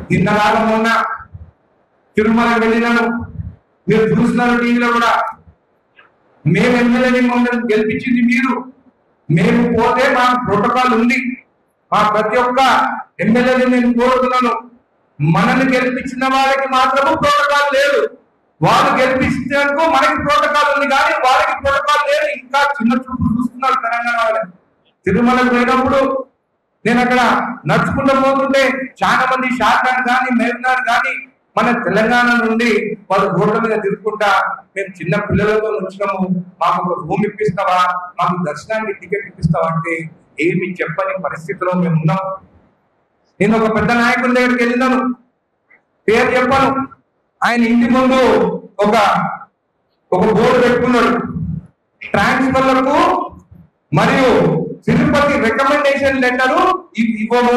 నిన్నలాగా మొన్న తిరుమల వెళ్ళినాను, మీరు చూస్తున్నారు టీవీలో కూడా. మేము ఎమ్మెల్యేని మమ్మల్ని గెలిపించింది మీరు. మేము పోతే మా ప్రోటోకాల్ ఉంది. మా ప్రతి ఒక్క ఎమ్మెల్యేని నేను కోరుతున్నాను, మనల్ని గెలిపించిన వాళ్ళకి మాత్రము ప్రోటోకాల్ లేదు. వాళ్ళు గెలిపించినందుకు మనకి ప్రోటోకాల్ ఉంది, కానీ వాళ్ళకి ప్రోటోకాల్ లేదు. ఇంకా చిన్న చూపు చూస్తున్నారు తెలంగాణ వాళ్ళని. తిరుమలకు పోయినప్పుడు నేను అక్కడ నడుచుకుంటూ పోతుంటే చాలా మంది షార్ఖండ్ కానీ మేఘనాథ్ కానీ మన తెలంగాణ నుండి వాళ్ళు రోడ్ల మీద తిరుగుకుంటా, మేము చిన్న పిల్లలతో వచ్చినాము, మాకు ఒక రూమ్ ఇప్పిస్తావా, మాకు దర్శనానికి టికెట్ ఇప్పిస్తావా అంటే ఏమి చెప్పని పరిస్థితిలో మేము ఉన్నాం. నేను ఒక పెద్ద నాయకుడి దగ్గరికి వెళ్ళినాను, పేరు చెప్పాను. ఆయన ఇంటి ముందు ఒక బోర్డు పెట్టుకున్నాడు, ట్రాన్స్ఫర్లకు మరియు తిరుపతి రికమెండేషన్ లెటరు ఇవ్వము.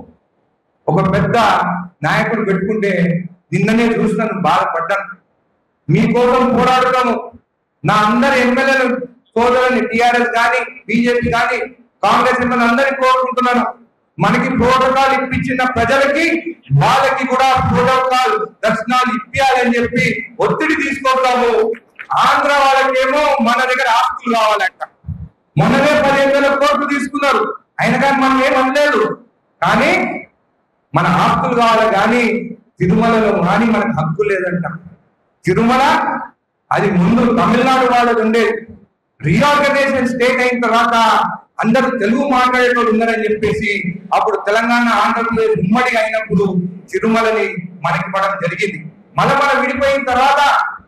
ఒక పెద్ద నాయకుడు పెట్టుకుంటే నిన్ననే చూసినాను, బాధపడ్డాను. మీకోసం పోరాడుతాము. నా అందరి ఎమ్మెల్యేలు సోదరుని టిఆర్ఎస్ కానీ బీజేపీ కానీ కాంగ్రెస్ ఎమ్మెల్యే అందరినీ కోరుకుంటున్నాను, మనకి ప్రోటోకాల్ ఇప్పించిన ప్రజలకి వాళ్ళకి కూడా ప్రోటోకాల్ దర్శనాలు ఇప్పించాలని చెప్పి ఒత్తిడి తీసుకుంటాము. ఆంధ్ర వాళ్ళకేమో మన దగ్గర ఆస్తులు కావాలంట. మొన్ననే 15,000 కోట్లు తీసుకున్నారు, అయినా కానీ మనం ఏం అనలేదు. కానీ మన ఆస్తులు కావాలి, కానీ తిరుమలలో కానీ మనకు హక్కు లేదంట. తిరుమల అది ముందు తమిళనాడు వాళ్ళది ఉండేది. రీఆర్గనైజేషన్ స్టేట్ అయిన తర్వాత అందరూ తెలుగు మాట్లాడేటోళ్ళు ఉన్నారని చెప్పేసి అప్పుడు తెలంగాణ ఆంధ్రప్రదేశ్ ఉమ్మడి అయినప్పుడు తిరుమలని మనకి ఇవ్వడం జరిగింది. మన విడిపోయిన తర్వాత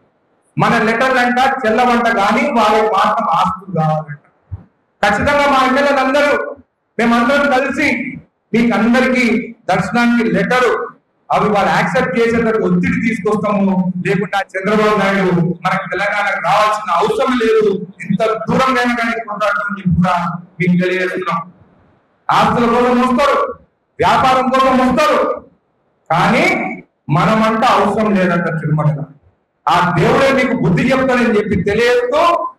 మన లెటర్లంట చెల్లవంట, కానీ వాళ్ళకి మాత్రం ఆస్తులు కావాలంట. ఖచ్చితంగా మా ఎమ్మెల్యేలందరూ మేమందరం కలిసి మీకు అందరికీ దర్శనానికి లెటరు అవి వాళ్ళు యాక్సెప్ట్ చేసేందుకు ఒత్తిడి తీసుకొస్తాము. లేకుండా చంద్రబాబు నాయుడు మనకు తెలంగాణకు రావాల్సిన అవసరం లేదు, ఇంత దూరంగా కానీ కొట్లాడటం చెప్పి కూడా మీకు తెలియజేస్తున్నాం. ఆస్తుల కోసం వస్తారు, వ్యాపారం కోసం వస్తారు, కానీ మనమంతా అవసరం లేదంట తిరుమల. ఆ దేవుడే మీకు బుద్ధి చెప్తానని చెప్పి తెలియజేస్తూ